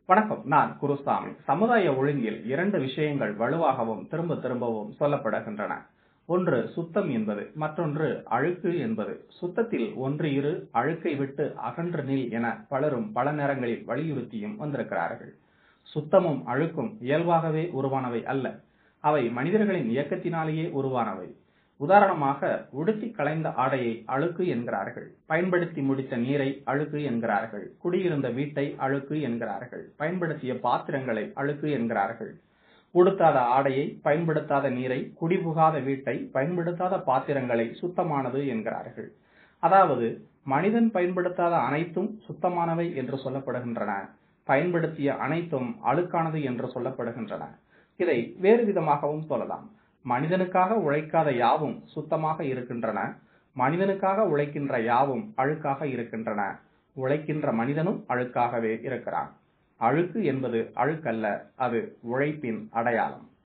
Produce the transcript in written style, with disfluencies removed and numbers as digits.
வணக்கம். நான் குருசாமி. சமுதாய ஒழுங்கில் 2 விஷயங்கள் வலுவாகவும் திரும்ப திரும்பவும் சொல்லப்படுகின்றன. ஒன்று சுத்தம் என்பது, மற்றொன்று அழுக்கு என்பது. சுத்தத்தில் ஒன்று இரு, அழுக்கை விட்டு அகன்று நில் என பலரும் பல நேரங்களில் வலியுறுத்தியும் வந்திருக்கிறார்கள். சுத்தமும் அழுக்கும் இயல்பாகவே உருவானவை அல்ல. அவை மனிதர்களின் இயக்கத்தினாலேயே உருவானவை. உதாரணமாக, உடுத்தி களைந்த ஆடையை அழுக்கு என்கிறார்கள். பயன்படுத்தி முடித்த நீரை அழுக்கு என்கிறார்கள். குடியிருந்த வீட்டை அழுக்கு என்கிறார்கள். பயன்படுத்திய பாத்திரங்களை அழுக்கு என்கிறார்கள். உடுத்தாத ஆடையை, பயன்படுத்தாத நீரை, குடிபுகாத வீட்டை, பயன்படுத்தாத பாத்திரங்களை சுத்தமானது என்கிறார்கள். அதாவது, மனிதன் பயன்படுத்தாத அனைத்தும் சுத்தமானவை என்று சொல்லப்படுகின்றன. பயன்படுத்திய அனைத்தும் அழுக்கானது என்று சொல்லப்படுகின்றன. இதை வேறு விதமாகவும் சொல்லலாம். மனிதனுக்காக உழைக்காத யாவும் சுத்தமாக இருக்கின்றன. மனிதனுக்காக உழைக்கின்ற யாவும் அழுக்காக இருக்கின்றன. உழைக்கின்ற மனிதனும் அழுக்காகவே இருக்கிறான். அழுக்கு என்பது அழுக்கல்ல, அது உழைப்பின் அடையாளம்.